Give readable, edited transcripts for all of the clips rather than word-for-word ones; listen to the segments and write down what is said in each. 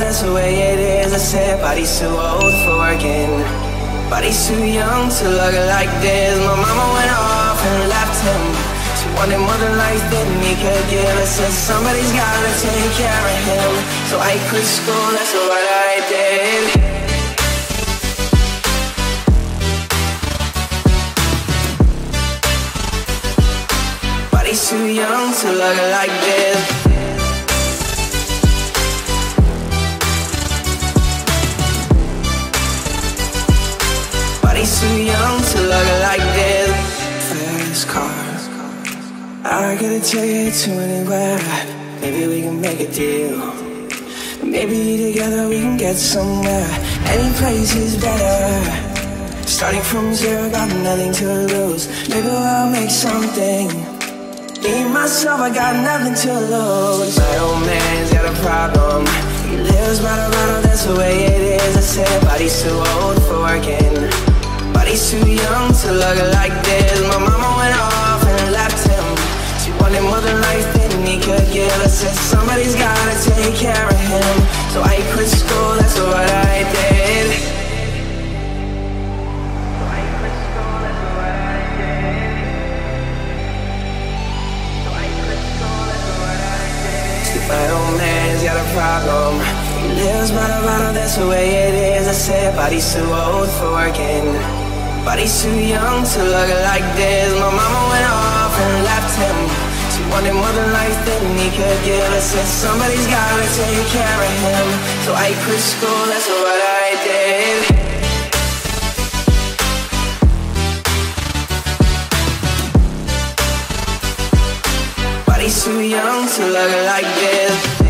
that's the way it is. I said, body's too old for working. Body's too young to look like this. My mama went off and left him. She wanted more than life than he could give. I said, somebody's gotta take care of him. So I quit school, that's what I did. Body's too young to look like this. Body's too young to look like this. Fast car, I gotta take you to anywhere. Maybe we can make a deal. Maybe together we can get somewhere. Any place is better. Starting from zero, got nothing to lose. Maybe we'll make something. Me, myself, I got nothing to lose. My old man's got a problem. He lives by the bottle, that's the way it is. I said, body's too old for working. Body's too young to look like this. My mama went off and left him. She wanted more than life than he could give. I said, somebody's gotta take care of him. So I quit school, that's what I did. My old man's got a problem. He lives by the bottle, that's the way it is. I said, body's too old for working. Body's too young to look like this. My mama went off and left him. She wanted more than life than he could give. I said, somebody's gotta take care of him. So I quit school, that's what I did. Body's too young to look like this.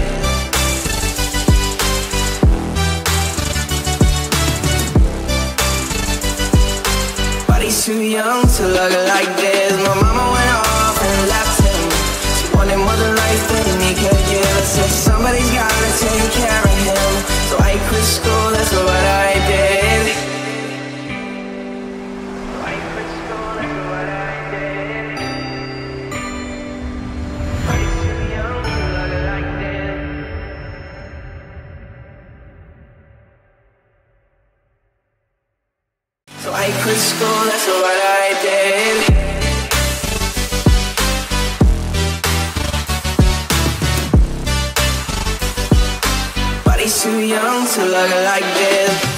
Body's too young to look like this. My mama went off and left him. She wanted more than life than he could give. I said, somebody's gotta take care of him. So I quit school, that's what I did. I quit school, that's what I did. Body's too young to look like this.